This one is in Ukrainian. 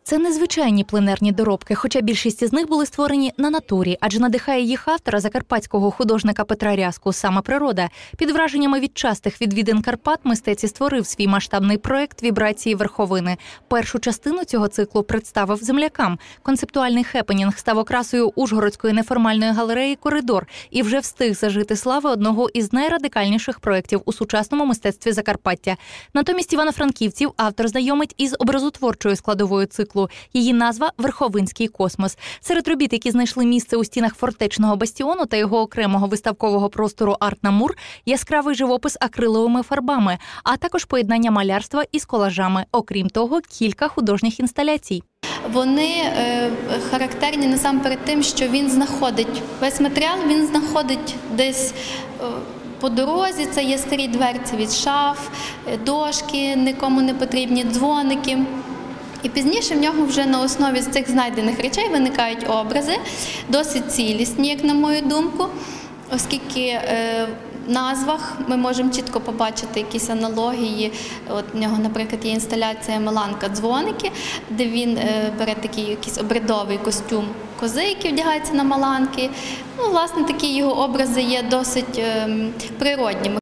Це незвичайні пленерні доробки, хоча більшість із них були створені на натурі, адже надихає їх автора, закарпатського художника Петра Рязку, саме природа. Під враженнями від частих відвідин Карпат митець і створив свій масштабний проєкт «Вібрації верховини». Першу частину цього циклу представив землякам. Концептуальний хепенінг став окрасою Ужгородської неформальної галереї «Коридор» і вже встиг зажити слави одного із найрадикальніших проєктів у сучасному мистецтві Закарпаття. Натомість івано-франківців автор знайомить із образотворчою складовою циклу. Її назва – «Верховинський космос». Серед робіт, які знайшли місце у стінах фортечного бастіону та його окремого виставкового простору «Арт Намур», яскравий живопис акриловими фарбами, а також поєднання малярства із колажами. Окрім того, кілька художніх інсталяцій. Вони характерні насамперед тим, що він знаходить весь матеріал, він знаходить десь по дорозі. Це є старі дверці від шаф, дошки, нікому не потрібні, дзвоники. І пізніше в нього вже на основі з цих знайдених речей виникають образи, досить цілісні, як на мою думку, оскільки в назвах ми можемо чітко побачити якісь аналогії. От в нього, наприклад, є інсталяція «Меланка дзвоники», де він бере такий якийсь обрядовий костюм кози, який вдягається на маланки. Ну, власне, такі його образи є досить природніми.